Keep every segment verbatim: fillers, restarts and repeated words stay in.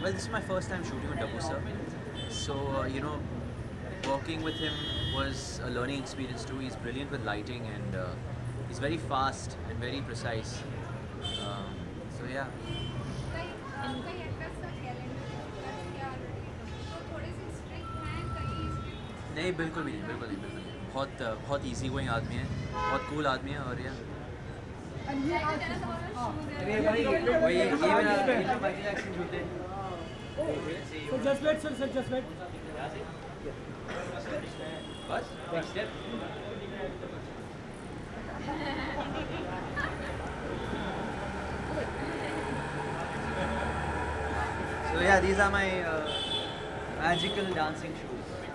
well, this is my first time shooting with Tapu sir. So, uh, you know, working with him was a learning experience too. He's brilliant with lighting and uh, he's very fast and very precise. Um, so, yeah. नहीं बिल्कुल भी नहीं बिल्कुल नहीं बिल्कुल नहीं बहुत बहुत इजी गोइंग आदमी है बहुत कूल आदमी है और यार वही ये मेरा माइकल जैक्सन जूते sir just wait sir sir just wait बस next step So yeah, these are my uh, magical dancing shoes.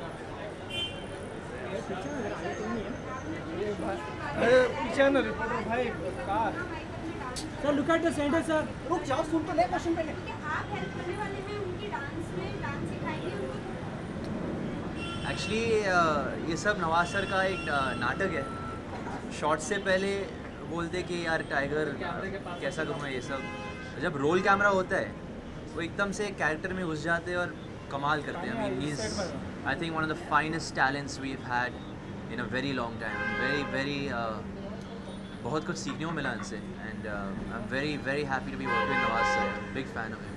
पीछे ना रिपोर्टर भाई car sir look at the centre sir रुक जाओ सुन तो ले क्वेश्चन पहले आप हेल्प करने वाले हैं उनकी डांस में डांस सिखाएंगे एक्चुअली uh, ये सब नवाज सर का एक uh, नाटक है शॉट से पहले बोलते कि यार टाइगर कैसा करूँगा ये सब जब रोल कैमरा होता है वो एकदम से कैरेक्टर में घुस जाते हैं और कमाल करते हैं I mean he is I think one of the finest talents we have had in a very long time very very बहुत कुछ सीखने को मिला इनसे and I am very very happy to be working with Nawaz sir big fan of him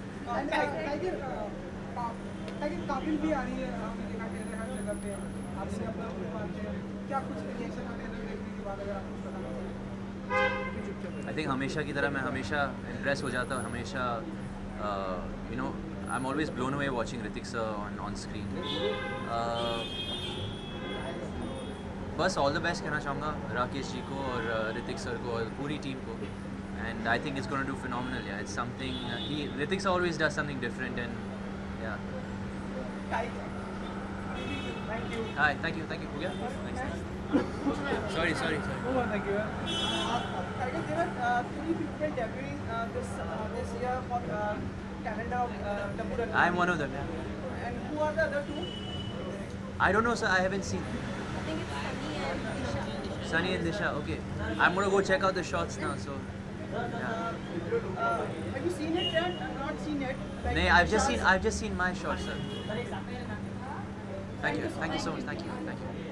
Kaabil भी आ रही है हमने देखा कि हर जगह पे आपसे अपना क्या कुछ रिएक्शन आने लगे देखने के बाद अगर आप कुछ बताना आई थिंक हमेशा की तरह मैं हमेशा इम्प्रेस हो जाता हूँ हमेशा you know I am always blown away watching Hrithik sir on on screen बस ऑल द बेस्ट कहना चाहूँगा राकेश जी को और ऋतिक सर को और पूरी टीम को and I think it's gonna do phenomenal yeah it's something he Hrithik sir always does something different and yeah thank you hi thank you thank you हो गया sorry sorry sorry thank you Tiger, there are uh, three people debuting uh, this uh, this year for uh, Canada. Uh, Tapu Rangan. I am one of them. Yeah. And who are the other two? I don't know, sir. I haven't seen. I think it's Sunny and Disha. Sunny and Disha. Okay. I'm gonna go check out the shots now. So. Yeah. Uh, have you seen it yet? Not seen it. Like No, I've just seen. I've just seen my shots, sir. Thank you. Thank you so much. Thank you. Thank you.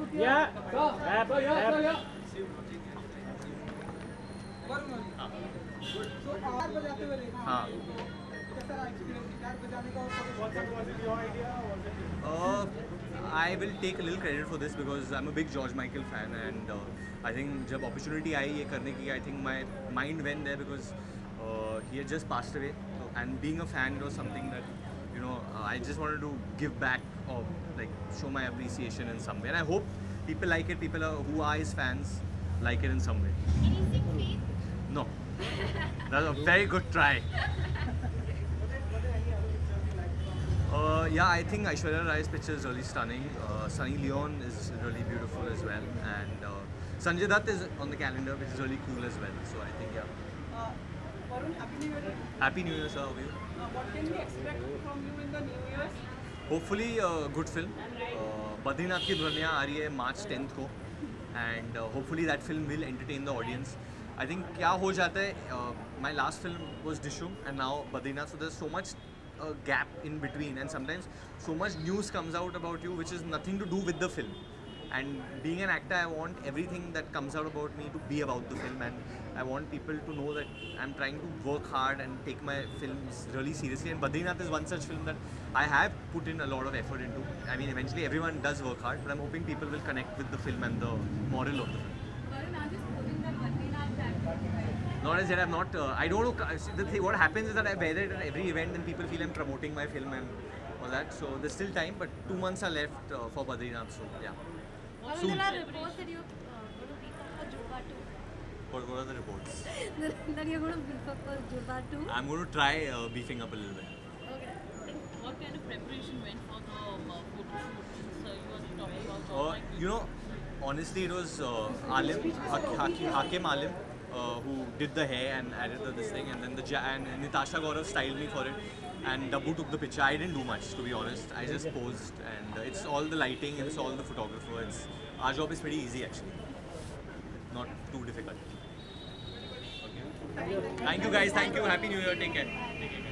Yeah. Rap, rap. So guitar बजाते हुए देखा हाँ. कैसा रहा experience guitar बजाने का और Uh, I will take a little credit for this because I'm a big George Michael fan and uh, I think जब opportunity आई ये करने की, I think my mind went there because uh, he had just passed away and being a fan was something that you know uh, I just wanted to give back or like show my appreciation in some way, and I hope people like it. People are, who are his fans like it in some way. Anything faith? No, that's a very good try. Uh, yeah, I think Aishwarya Rai's picture is really stunning. Uh, Sunny Leon is really beautiful as well, and uh, Sanjay Dutt is on the calendar, which is really cool as well. So I think yeah. Uh, Varun, happy New Year. Happy New Year, sir. How are you? Uh, what can we expect from you in the New Year's? Hopefully a good film. Uh, Badrinath की ध्वनियाँ आ रही है March tenth को, and uh, hopefully that film will entertain the audience. I think क्या हो जाता है, uh, my last film was Dishyam and now Badrinath, so there's so much uh, gap in between, and sometimes so much news comes out about you which is nothing to do with the film. And being an actor, I want everything that comes out about me to be about the film, and I want people to know that I'm trying to work hard and take my films really seriously. And Badrinath is one such film that I have put in a lot of effort into. I mean, eventually everyone does work hard, but I'm hoping people will connect with the film and the moral of the film. Varun, are you supposing that Badrinath that? Not as yet, I'm not. Uh, I don't know. See, the thing, what happens is that I wear it at every event, and people feel I'm promoting my film and all that. So there's still time, but two months are left uh, for Badrinath. So yeah. Varun, Soon. there are reports that you're uh, going to beef up for Jurba two. What, what are the reports? That you're going to beef up for Jurba two. I'm going to try uh, beefing up a little bit. Okay. What kind of preparation went for the uh, photo shoot? So you were talking about Uh, George Michael. you know, honestly, it was uh, Alim, Hak- Hak- Hakim Alim, uh, who did the hair and added the, this thing, and then the ja- and Natasha Gaurav styled me for it, and Dabbu took the picture. I didn't do much, to be honest. I just posed, and uh, it's all the lighting, it's all the photographer. It's our job is pretty easy actually, not too difficult. Thank you guys. Thank you. Happy New Year. Take care. Take care.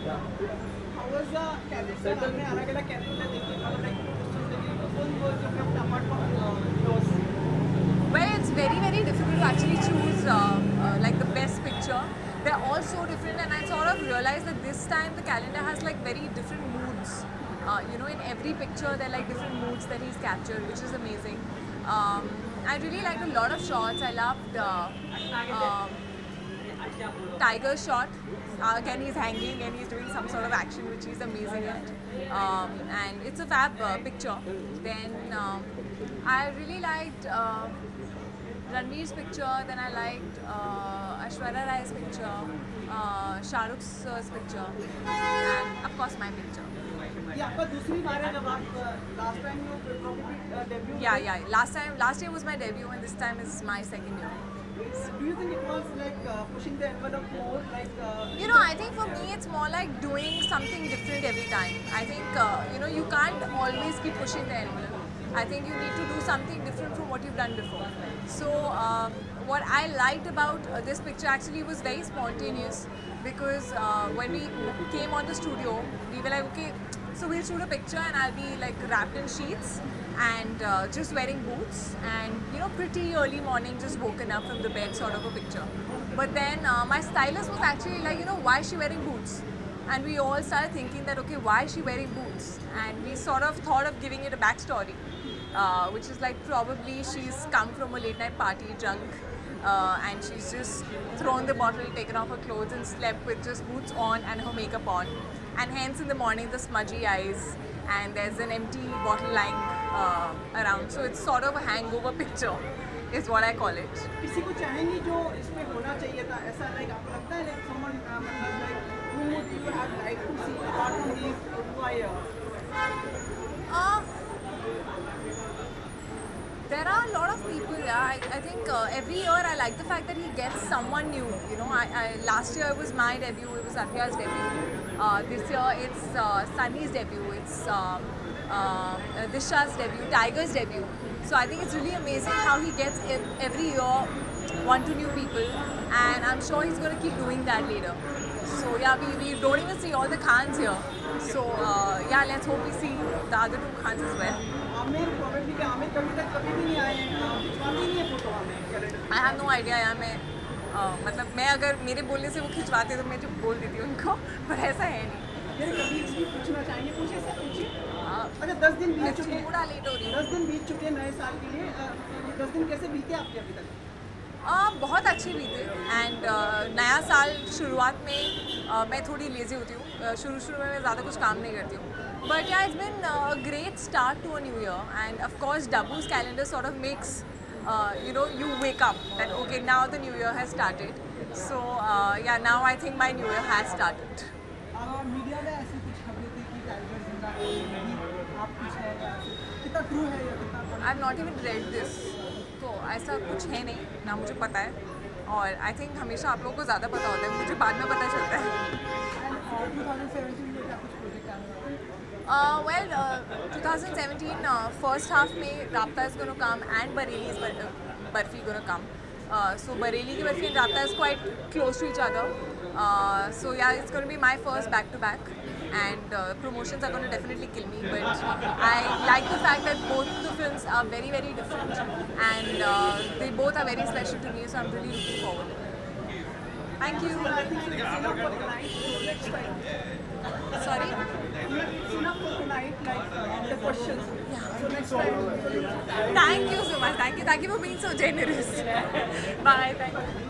How was the calendar? आपने अलग-अलग calendar देखे, अलग-अलग photos देखे, तो कौन वो जो kept apart from uh, yours? Well, it's very very difficult to actually choose uh, uh, like the best picture. They're all so different, and I sort of realized that this time the calendar has like very different moods. Uh, you know, in every picture there are like different moods that he's captured, which is amazing. Um, I really liked a lot of shots. I loved uh, um, Tiger's shot. Uh, again, he's hanging and he's doing some sort of action, which he's amazing at. Um, and it's a fab uh, picture. Then um, I really liked uh, Ranveer's picture. Then I liked uh, Aishwarya Rai's picture, uh, Shah Rukh's uh, picture, and of course my picture. ये आपका दूसरी बार है जब आप last time you probably debut. Yeah, yeah. Last time, last year was my debut, and this time is my second year. Do you think it was like uh, pushing the envelope more, like? Uh, You know, I think for me it's more like doing something different every time. I think uh, you know you can't always keep pushing the envelope. I think you need to do something different from what you've done before. So um, what I liked about uh, this picture actually was very spontaneous, because uh, when we came on the studio, we were like, okay, so we'll shoot a picture and I'll be like wrapped in sheets and uh, just wearing boots, and you know, pretty early morning, just woken up from the bed sort of a picture. But then uh, my stylist was actually like, you know, why is she wearing boots? And we all started thinking that, okay, why is she wearing boots? And we sort of thought of giving it a backstory, uh, which is like probably she's come from a late night party drunk, uh, and she's just thrown the bottle, taken off her clothes and slept with just boots on and her makeup on. And hence in the morning the smudgy eyes, and there's an empty bottle lying uh, around. So it's sort of a hangover picture is what I call it. किसी को चाहेंगी जो इसमें होना चाहिए था ऐसा, like आपको लगता है like someone uh, मतलब like who would you have liked to see apart from these who are here? Uh, there are a lot of people. Yeah, I, I think uh, every year I like the fact that he gets someone new. You know, I, I last year it was my debut, it was Abhya's debut. Uh, this year it's uh, Sunny's debut, it's uh, uh, Disha's debut, Tiger's debut. So I think it's really amazing how he gets ev every year one to new people, and I'm sure he's going to keep doing that later. So yeah, we, we don't even see all the Khans here. So uh, yeah, let's hope we see the other two Khans as well. Aamir probably क्या आमिर कभी तक कभी भी नहीं आए हैं, खिंचवाते ही नहीं है फोटो हमें calendar. I have no idea यार, मैं uh, मतलब मैं अगर मेरे बोलने से वो खिंचवाते तो मैं जो बोल देती हूँ उनको, पर ऐसा है नहीं. मेरे कलीग्स भी पूछना चाहेंगे, पूछे सर पूछिए. Uh, अच्छा दस दिन बीत मैं चुके हैं, थोड़ा लेट हो रही हूँ. दस दिन बीत चुके हैं नए साल के लिए. अ, दस दिन कैसे बीते आपके अभी तक? uh, बहुत अच्छे बीते, एंड uh, नया साल शुरुआत में uh, मैं थोड़ी लेज़ी होती हूँ. uh, शुरू शुरू में मैं ज़्यादा कुछ काम नहीं करती हूँ. But yeah, it's been a great start to a new year, and of course Dabu's calendar sort of makes uh, you know, you wake up that okay, now the new year has started. So uh, yeah, now I think my new year has started. Media में ऐसी कुछ खबरें थी कि tiger जिंदा है, नहीं आप कुछ है या कितना ट्रू है या कितना? I have not even read this, तो ऐसा कुछ है नहीं ना मुझे पता है, और I think हमेशा आप लोगों को ज़्यादा पता होता है, मुझे बाद में पता चलता है. twenty seventeen में क्या कुछ प्रोजेक्ट आने वाला है? Uh, well, uh, twenty seventeen uh, first half में Rabta is going to come and Bareilly is bar- uh, Barfi going to come. Uh, so Bareilly ki Barfi and Rabta is quite close to each other. Uh, so yeah, it's going to be my first back to back, and uh, promotions are going to definitely kill me. But I like the fact that both the films are very very different, and uh, they both are very special to me. So I'm really looking forward. Thank you. I think it's enough for tonight. So next time. Sorry. It's enough for tonight, like uh, the questions. So next time. Thank you so much. Thank you. Thank you for being so generous. Bye. Thank you.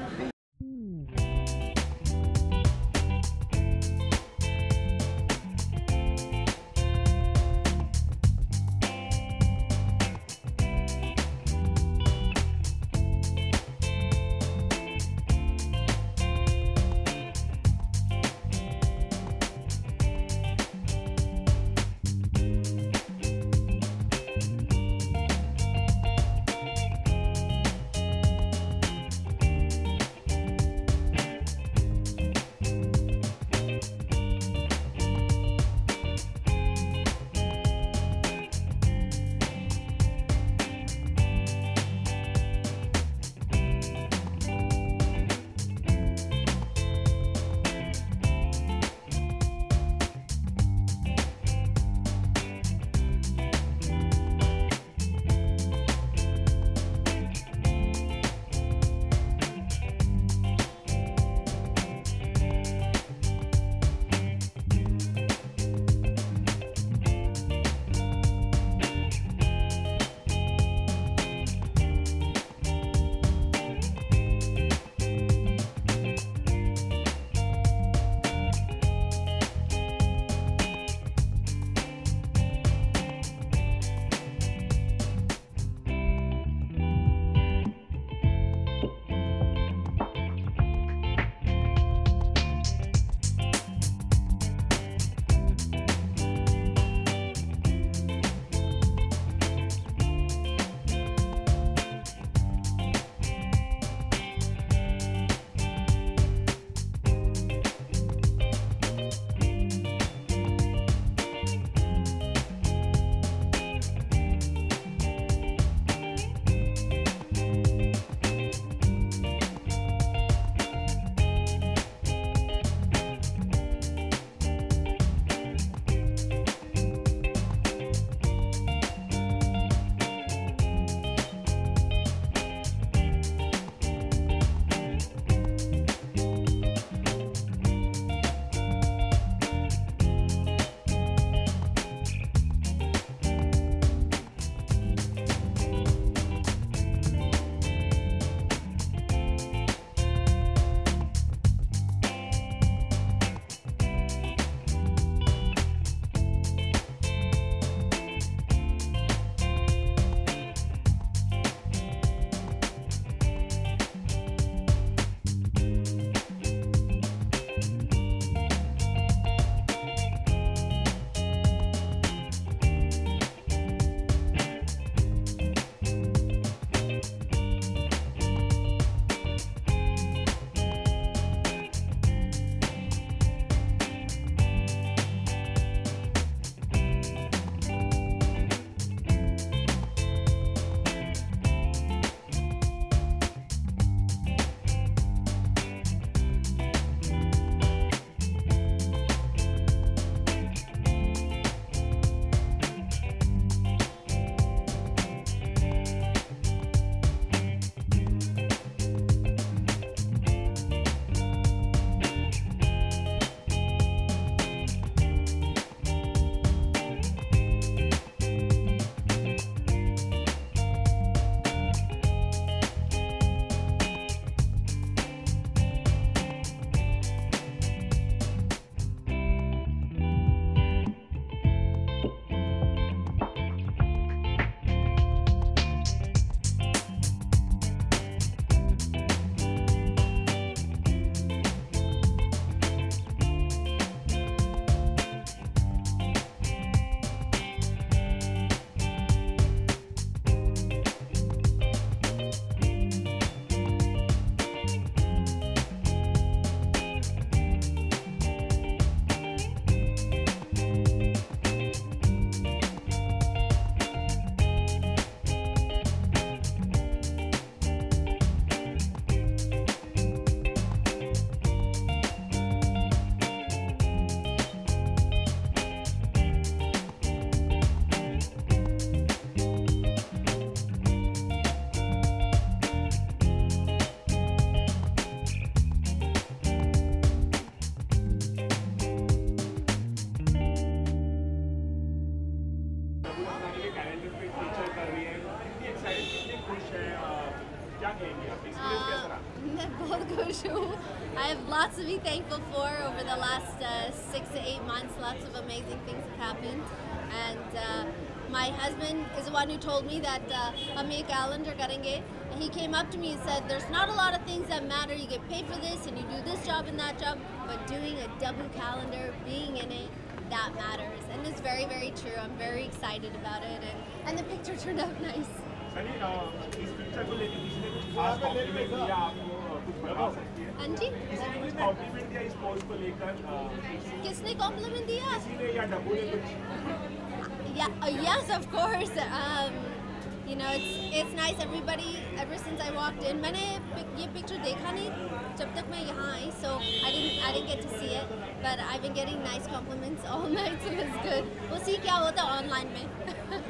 पे feature कर रही है, कितनी excited, कितनी खुश है, क्या कहेंगे आप, एक्सपीरियंस कैसा रहा? मैं बहुत खुश हूँ. I have lots to be thankful for over the last uh, six to eight months. Lots of amazing things have happened, and uh, my husband is the one who told me that uh, हम ये calendar करेंगे. And he came up to me and said, "There's not a lot of things that matter. You get paid for this, and you do this job and that job, but doing a double calendar, being in it, that matters." And it's very, very true. I'm very excited about it, and and the picture turned out nice. Sunny, इस picture को लेकर किसी ने कुछ खास complement दिया आपको, कुछ बता सकती है? हाँ जी. किसी ने कुछ कॉम्प्लीमेंट दिया इस पोस्ट को लेकर? किसने कॉम्प्लीमेंट दिया? किसी ने या डब्बू ने कुछ? Yeah, uh, yes, of course. Um, you know, it's it's nice. Everybody, ever since I walked in, मैंने ये picture देखा नहीं जब तक मैं यहाँ आई, so I didn't I didn't get to see it, but I've been getting nice compliments all night, so it's good. We'll see क्या होता है online में.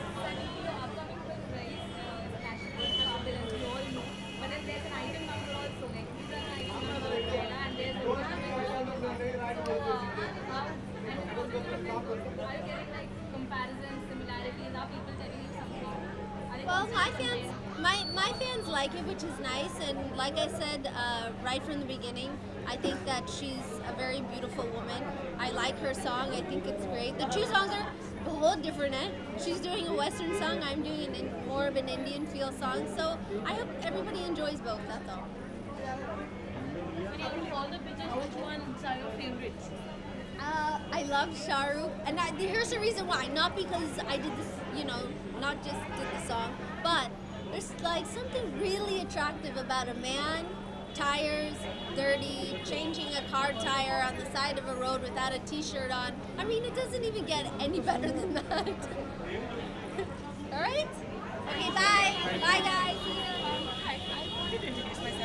Well, my fans, my my fans like it, which is nice. And like I said uh, right from the beginning, I think that she's a very beautiful woman. I like her song. I think it's great. The two songs are a whole different. Eh? She's doing a Western song. I'm doing an, more of an Indian feel song. So I hope everybody enjoys both. That's all. When you do all the pictures, which ones are your favorites? Uh, I love Shah Rukh, and I, here's the reason why. Not because I did this, you know, not just did the song, but there's like something really attractive about a man, tires, dirty, changing a car tire on the side of a road without a t-shirt on. I mean, it doesn't even get any better than that. All right? Okay, bye. Bye, guys. See you. Hi. I wanted to introduce myself.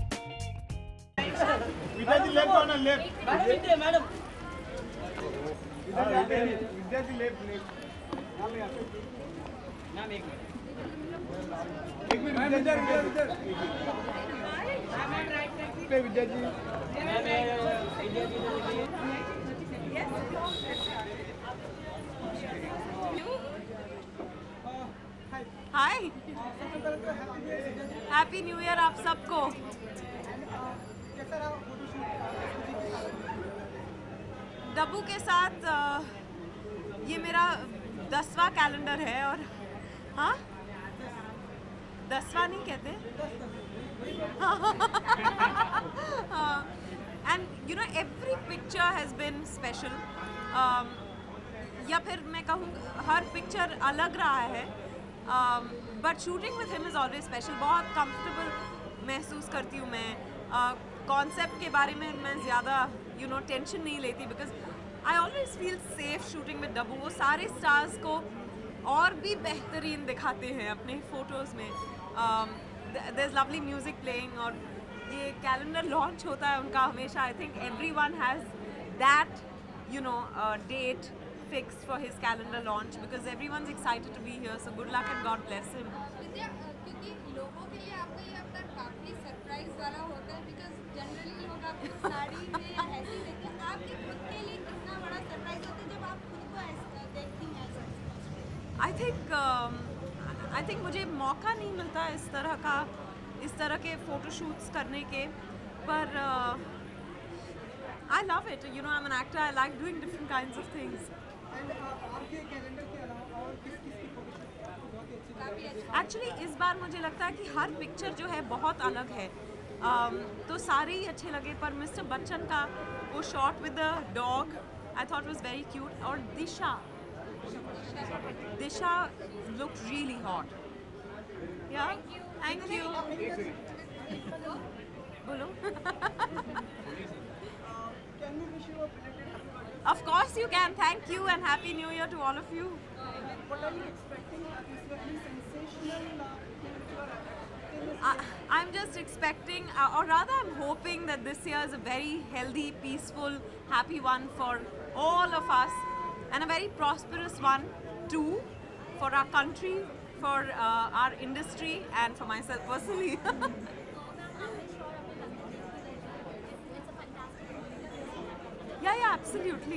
Left on a left. Madam, madam. विद्यार्थी left left ma'am एक minute एक minute इधर इधर इधर पे विद्यार्थी hi happy new year आप सबको। डब्बू के साथ अ, ये मेरा दसवां कैलेंडर है और हाँ दसवां नहीं कहते and you know every picture has been special या फिर मैं कहूँ हर पिक्चर अलग रहा है but shooting with him is always special. बहुत कंफर्टेबल महसूस करती हूँ मैं कॉन्सेप्ट uh, के बारे में मैं ज़्यादा यू नो टेंशन नहीं लेती because I always feel safe shooting with Dabboo. वो सारे स्टार्स को और भी बेहतरीन दिखाते हैं अपने फ़ोटोज़ में। There is lovely music playing और ये कैलेंडर लॉन्च होता है उनका हमेशा। I think everyone has that you know date fixed for his calendar launch because everyone's excited to be here. So good luck and God bless him. Vidya, क्योंकि लोगों के लिए आपका ये अवतार काफी सरप्राइज वाला होता है बिकॉज जनरली लोग आपको साड़ी में या ऐसे देखते हैं, आपके खुद के लिए कितना बड़ा सरप्राइज होता है जब आप खुद को ऐसे देखती हैं ऐसे? I think um, I think मुझे मौका नहीं मिलता इस तरह का इस तरह के फोटोशूट्स करने के पर uh, I love it. You know, I'm an actor. I like doing different kinds of things. आपके कैलेंडर के अलावा और किस किस की फोटोशूट आपको बहुत ही अच्छी लगी? एक्चुअली इस बार मुझे लगता है कि हर पिक्चर जो है बहुत अलग है um, तो सारे ही अच्छे लगे पर मिस्टर बच्चन का वो shot with the dog I thought was very cute और Disha Disha look really hot yeah thank you बोलो Can we wish you a belated happy birthday? Of course you can. Thank you and happy new year to all of you. What are you expecting? Uh, is there any sensational uh, thing which you are expecting? I, I'm just expecting, uh, or rather I'm hoping that this year is a very healthy, peaceful, happy one for all of us and a very prosperous one too for our country, for uh, our industry and for myself personally. Yeah, yeah, absolutely.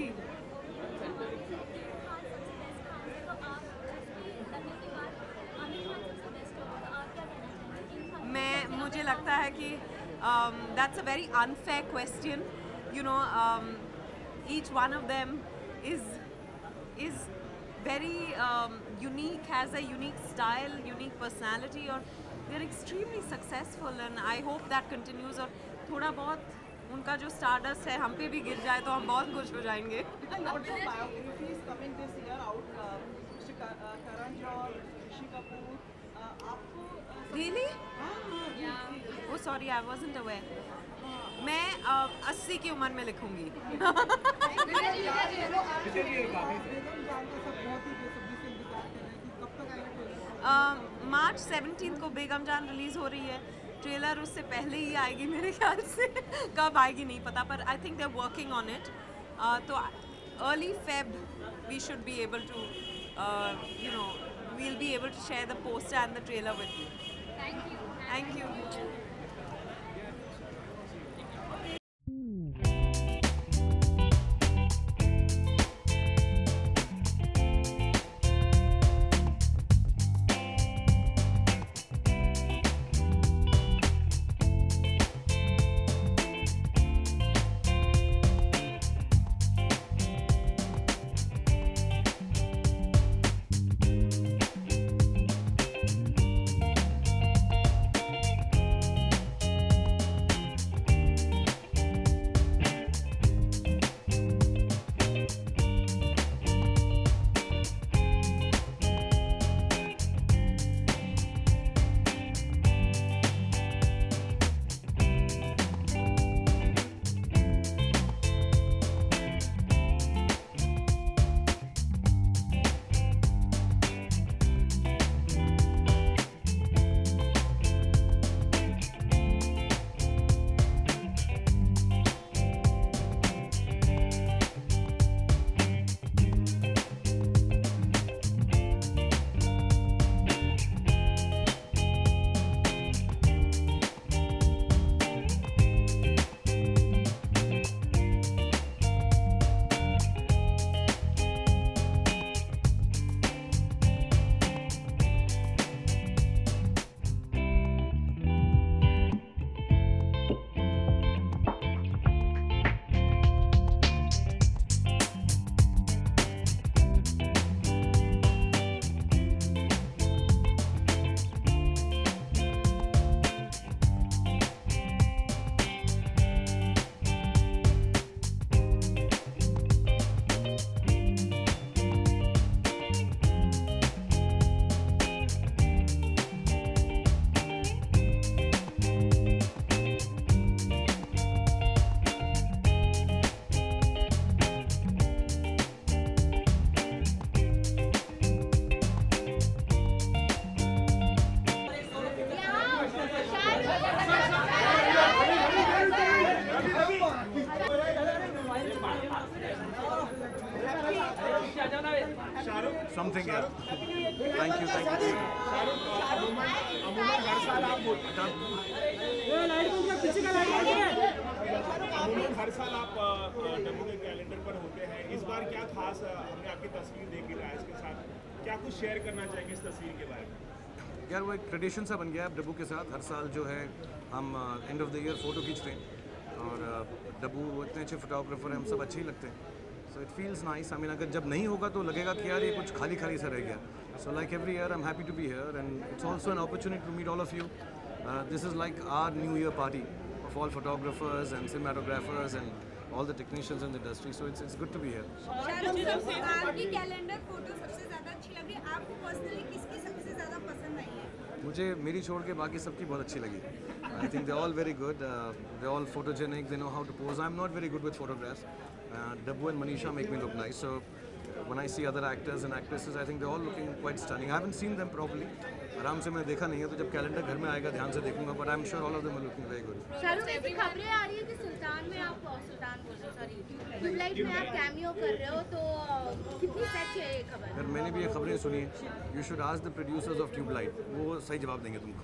मैं मुझे लगता है कि that's a very unfair question. You know, um, each one of them is is very um, unique, has a unique style, unique personality, और they're extremely successful, and I hope that continues. और थोड़ा बहुत उनका जो stardust है हम पे भी गिर जाए तो हम बहुत खुश हो जाएंगे। And lots of biographies coming this year out. Uh, Mister Ka- uh, Karan Johar, Rishi Kapoor. Uh, आपको uh, Really? हाँ, Oh sorry, I wasn't aware. मैं अस्सी की उम्र में लिखूंगी। बेगम जान का सब बहुत ही बेसब्री से इंतजार कर रहे हैं कि कब तक आएगा ट्रेलर? मार्च सेवनटीन को बेगम जान रिलीज हो रही है। ट्रेलर उससे पहले ही आएगी मेरे ख्याल से, कब आएगी नहीं पता, पर I think they are working on it. तो early Feb we should be able to you know we'll be able to share the poster and the trailer with you. Thank you. something. Yeah. Thank you, thank you. अमूमन हर साल आप अमूमन हर साल आप डब्बू के calendar पर होते हैं, इस बार क्या खास हमने आपकी तस्वीर देखी राइस के साथ, क्या कुछ शेयर करना चाहेंगे इस तस्वीर के बारे में? यार वो एक ट्रेडिशन सा बन गया है डब्बू के साथ, हर साल जो है हम end of the year photo खींचते हैं और डब्बू वो इतने अच्छे फोटोग्राफर हैं, हम सब अच्छे ही लगते हैं. So it feels nice. I mean अगर जब नहीं होगा तो लगेगा कि यार ये कुछ खाली खाली सा रह गया. So like every year I am happy to be here and it's also an opportunity to meet all of you. This is like our new year party of all photographers and cinematographers and all the technicians in the industry, so it's it's good to be here. आपकी calendar photo सबसे ज़्यादा अच्छी लगी, आपको personally किसकी सबसे ज़्यादा पसंद आई है? मुझे मेरी छोड़ के बाकी सबकी बहुत अच्छी लगी. I think they're all very good. Uh, they're all photogenic. They know how to pose. I'm not very good with photographs. Uh, Dabbu and Manisha make me look nice. So when I see other actors and actresses, I think they're all looking quite stunning. I haven't seen them properly. आराम से मैंने देखा नहीं है, तो जब calendar घर में आएगा ध्यान से देखूंगा. But I'm sure all of them are looking very good. Shahrukh ऐसी खबरें आ रही है कि सुल्तान में आप सुल्तान बोल रहे हो सॉरी ट्यूबलाइट में आप कैमियो कर रहे हो, तो कितनी सच है ये खबर? यार मैंने भी ये खबरें सुनी हैं. You should ask the producers of Tubelight, वो सही जवाब देंगे तुमको.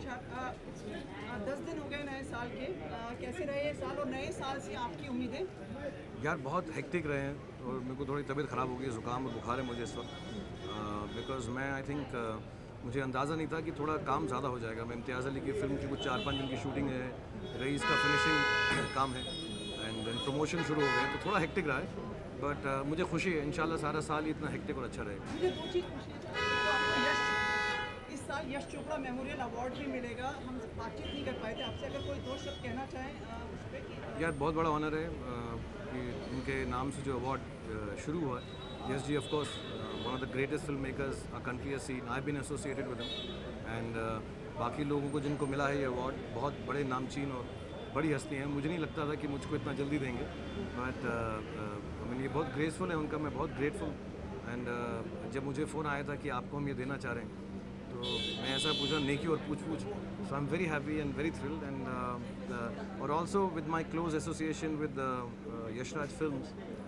दस दिन हो गए नए साल के, कैसे रहे ये साल और नए साल से आपकी उम्मीदें? यार बहुत हेक्टिक रहे हैं और मेरे को थोड़ी तबीयत ख़राब हो गई, ज़ुकाम और बुखार है मुझे इस वक्त. बिकॉज मैं आई थिंक मुझे अंदाज़ा नहीं था कि थोड़ा काम ज़्यादा हो जाएगा. मैं इम्तियाज़ अली की फ़िल्म की कुछ चार पाँच दिन की शूटिंग है, रईस का फिनिशिंग काम है एंड देन प्रमोशन शुरू हो गए, तो थोड़ा हेक्टिक रहा है. बट uh, मुझे खुशी है इंशाल्लाह सारा साल ही इतना हेक्टिक और अच्छा रहेगा. मुझे दो चीज़ पूछनी है. आपको यश इस साल यश चोपड़ा मेमोरियल अवार्ड भी मिलेगा. हम बातचीत नहीं कर पाए थे आपसे, अगर कोई दो शब्द कहना चाहें उस पर. यार बहुत बड़ा ऑनर है कि उनके नाम से जो अवार्ड शुरू हुआ है. Yes ji of course one of the greatest film makers our country has seen. I have been associated with him and बाकी लोगों को जिनको मिला है ये अवार्ड बहुत बड़े नामचीन और बड़ी हस्ती हैं. मुझे नहीं लगता था कि मुझको इतना जल्दी देंगे, बट आई मीन ये बहुत ग्रेसफुल है उनका. मैं बहुत ग्रेटफुल एंड जब मुझे फ़ोन आया था कि आपको हम ये देना चाह रहे हैं, तो मैं ऐसा पूछा नेकी और पूछ पूछ. So I am very happy and very thrilled and और also with my close association with Yashraj films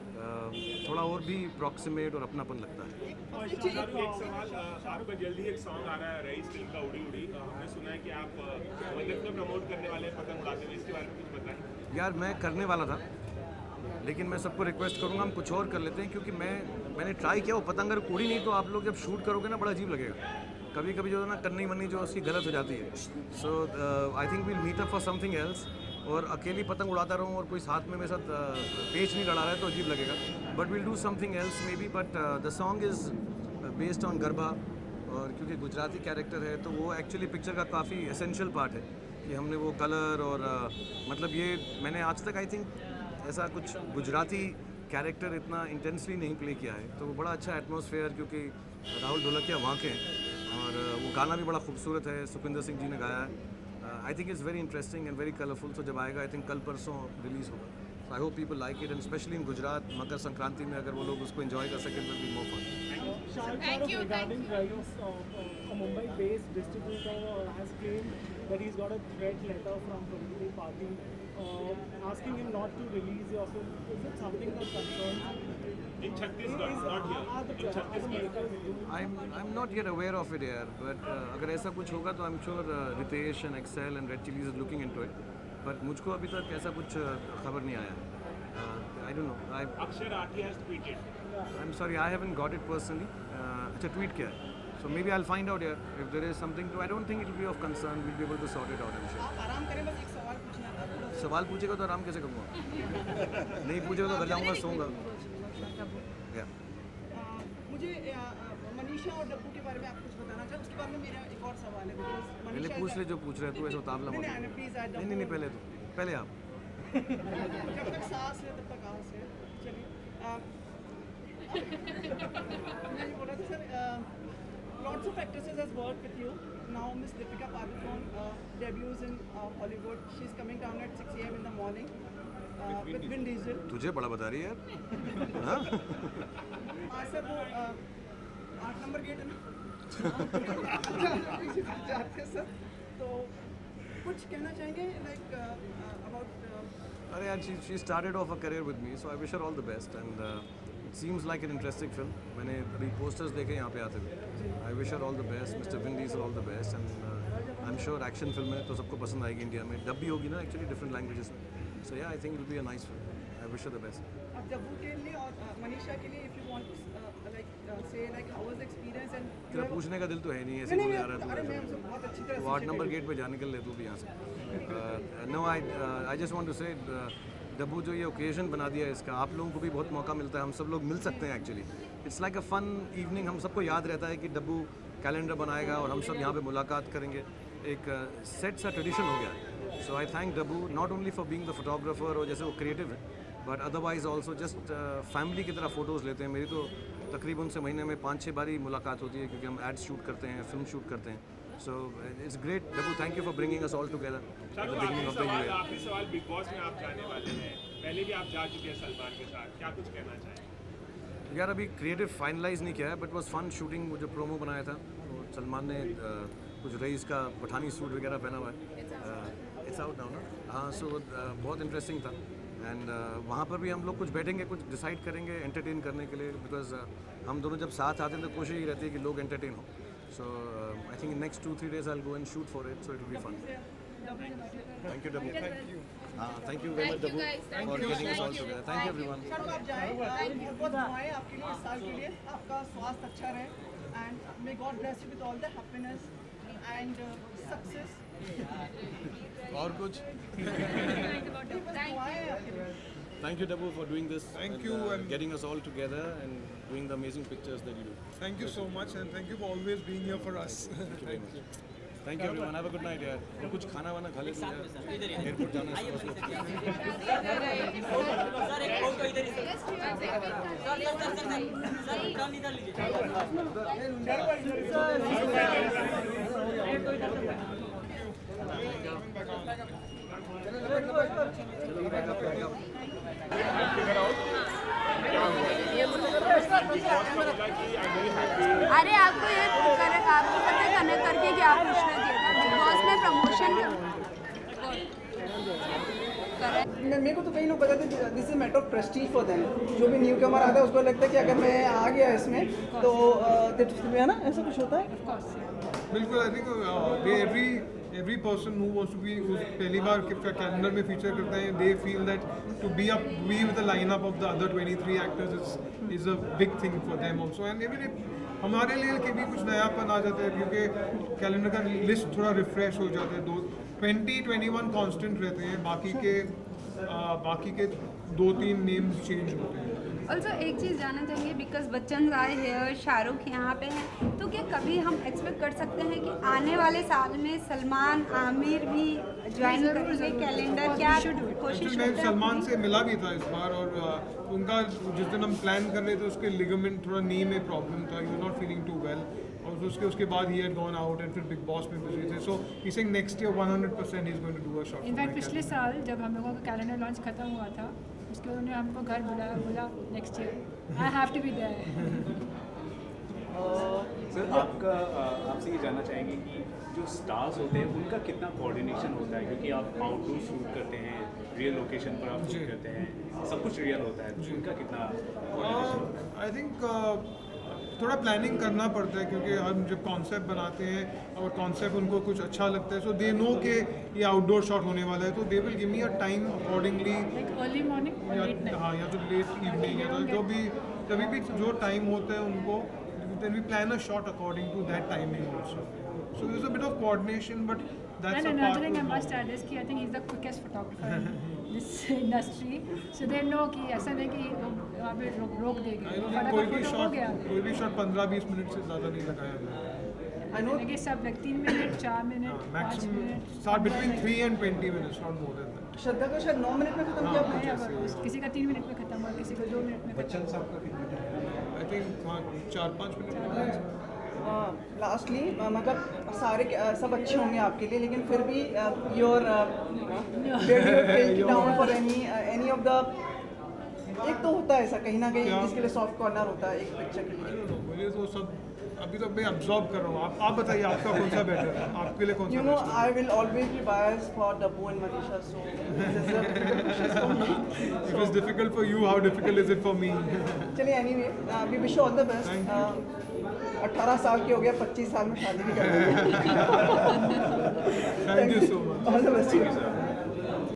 थोड़ा और भी प्रॉक्सिमेट और अपनापन लगता है. और एक सवाल, आपका जल्दी एक सॉन्ग आ रहा है रईस फिल्म का उड़ी उड़ी, हमने सुना है कि आप मदद को प्रमोट करने वाले हैं पतंग उड़ाते हुए, इसके बारे में कुछ बताएं. यार मैं करने वाला था, लेकिन मैं सबको रिक्वेस्ट करूँगा हम कुछ और कर लेते हैं, क्योंकि मैं मैंने ट्राई किया वो पतंग अगर उड़ी नहीं तो आप लोग जब शूट करोगे ना बड़ा अजीब लगेगा. कभी कभी जो है ना करनी वरनी जो उसकी गलत हो जाती है. So I think we'll meet up for something else. और अकेली पतंग उड़ाता रहूँ और कोई साथ में मेरे साथ पेच नहीं लड़ा रहा है तो अजीब लगेगा. But we'll do something else maybe. But the song is based on garba, और क्योंकि गुजराती कैरेक्टर है तो वो एक्चुअली पिक्चर का काफ़ी एसेंशियल पार्ट है कि हमने वो कलर और uh, मतलब ये मैंने आज तक आई थिंक ऐसा कुछ गुजराती कैरेक्टर इतना इंटेंसली नहीं प्ले किया है. तो वो बड़ा अच्छा एटमॉस्फेयर, क्योंकि राहुल ढोलकिया वहाँ के हैं और uh, वो गाना भी बड़ा खूबसूरत है, सुखविंदर सिंह जी ने गाया है. I think it's very interesting and very colourful. तो जब आएगा आई थिंक कल परसों रिलीज़ होगा. So I hope people like it and specially in Gujarat Makar Sankranti में अगर वो लोग उसको एंजॉय कर सकें तो be more fun. Thank you. Regarding Rayos, uh, a Mumbai-based distributor uh, has claimed that he's got a threat letter from political party uh, asking him not to release your film. Is it something that concerns you? In Chhattisgarh, not here. In Chhattisgarh. I'm I'm not yet aware of it here, but uh, अगर ऐसा कुछ होगा तो I'm sure uh, Ritesh and Excel and Red Chillies is looking into it. But मुझको अभी तक ऐसा कुछ uh, खबर नहीं आया. Uh, I don't know. I Akshay Rathi has tweeted. I'm sorry, I haven't got it personally. Uh, अच्छा tweet किया है. So maybe I'll find out here if there is something to. I don't think it will be of concern. We'll be able to sort it out. I'm sure. आप आराम करें, बस एक सवाल पूछना था. सवाल पूछेगा तो आराम कैसे करूँगा? नहीं पूछेगा तो घर जाऊँगा सोऊंगा. Yeah. मुझे मनीषा और डब्बू के बारे में आप कुछ बताना चाहें? उसके बारे में मेरा एक और सवाल है. पहले पूछ ले जो पूछ रहे हैं तू, ऐसा उतावला मत. नहीं नहीं नहीं पहले तू पहले आप. जब तक सांस है तब तक आस है. चलिए मैं बोल रहा था sir, lots of actresses has worked with you. Now Miss Deepika Padukone uh, debuts in uh, Hollywood. She's coming down at six a m in the morning uh, with Vin Diesel. तुझे बड़ा बता रही है यार. हाँ sir वो आठ number gate है ना जाते हैं सर, तो कुछ कहना चाहेंगे लाइक अबाउट. अरे यार she she started off her career with me, so I wish her all the best and uh, it seems like an interesting film. मैंने अभी पोस्टर्स देखे यहाँ पे आते हुए. I wish her all the best. Mister Vin Diesel all the best. And I am sure action film है तो सबको पसंद आएगी. इंडिया में डब भी होगी ना एक्चुअली डिफरेंट लैंग्वेजेस में. So yeah I think will be a nice film. I wish her the best. अब डब्बू के लिए और मनीषा के लिए if you want to like say like how was the experience and तेरा पूछने का दिल तो है नहीं, ऐसे बोले जा रहा अरे मैं है हमसे बहुत अच्छी तरह तू. आठ नंबर गेट पे जा निकल ले तू भी यहाँ से. No I I just want to say Dabboo जो ये ओकेजन बना दिया है इसका, आप लोगों को भी बहुत मौका मिलता है. हम सब लोग मिल सकते हैं actually. It's like a fun evening. हम सबको याद रहता है कि डब्बू कैलेंडर बनाएगा और हम सब यहाँ पे मुलाकात करेंगे. एक सेट सा ट्रेडिशन हो गया है. So I thank Dabboo not only for being the photographer और जैसे वो क्रिएटिव है, but otherwise also just family की तरह फ़ोटोज़ लेते हैं. मेरी तो तकरीबन से महीने में पाँच छः बारी मुलाकात होती है क्योंकि हम एड्स शूट करते हैं, फिल्म शूट करते हैं. So it's great. Dabboo thank you for bringing us all together at the beginning of the year. आखिरी सवाल, बिग बॉस में आप जाने वाले हैं, पहले भी आप जा चुके हैं सलमान के साथ, क्या कुछ कहना चाहेंगे? यार अभी क्रिएटिव फाइनलाइज नहीं किया है, बट वॉज फन शूटिंग. वो जो प्रोमो बनाया था वो सलमान ने uh, कुछ रईस का पठानी सूट वगैरह पहना हुआ है. इट्स आउट नाउ ना. हाँ, सो बहुत इंटरेस्टिंग था. एंड uh, वहाँ पर भी हम लोग कुछ बैठेंगे, कुछ डिसाइड करेंगे एंटरटेन करने के लिए. बिकॉज uh, हम दोनों जब साथ आते हैं तो कोशिश ही रहती है कि लोग एंटरटेन हो. So I think next two three days I will go and shoot for it. So it will be fun. Thank you Dabboo. हाँ, thank you very much Dabboo for getting us all together. Thank you everyone. Sir आप जाएं, बहुत बहुत दुआएं आपके लिए इस साल के लिए. आपका स्वास्थ्य अच्छा रहे and may God bless you with all the happiness and success. और कुछ? Thank you, Dabu, for doing this. Thank and, you uh, and getting us all together and doing the amazing pictures that you do. Thank you so much and thank you for always being here for us. Thank you very much. Thank you everyone. Have a good night, यार. और कुछ खाना वाना खा लेते हैं. Airport जाना है सुबह अरे आपको ये कर, आपको पता है कनेक्ट करके क्या पूछना चाहिए था बिग बॉस में प्रमोशन मैं मेरे को तो कई लोग बताते हैं this is matter of prestige for them. जो भी न्यू कमर आता है उसको लगता है कि अगर मैं आ गया इसमें तो है ना, ऐसा कुछ होता है. बिल्कुल. I think every every person who wants to be who's पहली बार कैलेंडर में फीचर करते हैं, they feel that to be up be with the lineup of the other twenty-three actors is is a big thing for them also. and even हमारे लिए के भी कुछ नयापन आ जाता है क्योंकि कैलेंडर का लिस्ट थोड़ा रिफ्रेश हो जाता है. दो ट्वेंटी ट्वेंटी वन कॉन्स्टेंट रहते हैं, बाकी के आ, बाकी के दो तीन नेम्स चेंज होते हैं. ऑल्सो एक चीज़ जानना चाहेंगे बिकॉज बच्चन आए हैं, शाहरुख यहाँ पे हैं, तो क्या कभी हम एक्सपेक्ट कर सकते हैं कि आने वाले साल में सलमान आमिर भी ज्वाइन करेंगे कैलेंडर? क्या कोशिश मैं सलमान से मिला भी था इस बार और uh, उनका जिस दिन हम प्लान कर रहे थे उसके लिगामेंट थोड़ा नी में प्रॉब्लम था. He was not feeling too well और उसके उसके बाद he had gone out and फिर बिग बॉस में बिजी थे. So he saying next year one hundred percent he is going to do a shot. In fact पिछले साल जब हम लोगों का कैलेंडर लॉन्च खत्म हुआ था उसके बाद उन्होंने हमको घर बुलाया, बोला next year I have to be there. Sir आपका आपसे ये जानना चाहेंगे कि जो स्टार्स होते हैं उनका कितना कोऑर्डिनेशन होता है, क्योंकि आप आउटडोर शूट करते हैं, रियल लोकेशन पर आप शूट करते हैं, सब कुछ रियल होता है, उनका कितना कोऑर्डिनेशन? आई थिंक थोड़ा प्लानिंग करना पड़ता है क्योंकि हम जब कॉन्सेप्ट बनाते हैं और कॉन्सेप्ट उनको कुछ अच्छा लगता है सो दे नो कि ये आउटडोर शॉट होने वाला है तो they will give me a time accordingly. Early morning हाँ, या तो लेट इवनिंग या तो जो भी कभी भी जो टाइम होता है उनको then we plan a shot according to that timing also. So there's a bit of coordination, but that's and a another part thing I of must add is कि I think he's the quickest photographer in this industry. So they know कि ऐसा नहीं कि वहाँ पे रोक रोक देंगे. कोई भी शॉट कोई भी शॉट पंद्रह बीस मिनट से ज़्यादा नहीं लगाया गया. I know. लगे सब like तीन मिनट, चार मिनट, पाँच minute. Start between three and twenty minutes, not more than that. Shraddha को शायद नौ मिनट में खत्म किया था. किसी का तीन मिनट में खत्म हुआ, किसी का दो मिनट में. बच्चन साहब का कितना टाइम? I think चार पाँच मिनट. लास्टली मतलब सारे सब अच्छे होंगे आपके लिए, लेकिन फिर भी you're down for any any of the एक तो होता है ऐसा कहीं ना कहीं जिसके लिए सॉफ्ट कॉर्नर होता है एक पिक्चर के लिए. मुझे तो सब अभी तो मैं अब्जॉर्ब कर रहा हूँ. आप आप बताइए आपका कौन सा बेटर है, आपके लिए कौन सा You know, best I will always be biased for Dabbu and Manisha, so this is a difficult question for me. है? If it's difficult for you, how difficult is it for me? चलिए anyway, uh, we wish you all the best. Thank Uh, अठारह साल के हो गया, पच्चीस साल में शादी भी कर लेंगे. Thank you so much. All the best to you.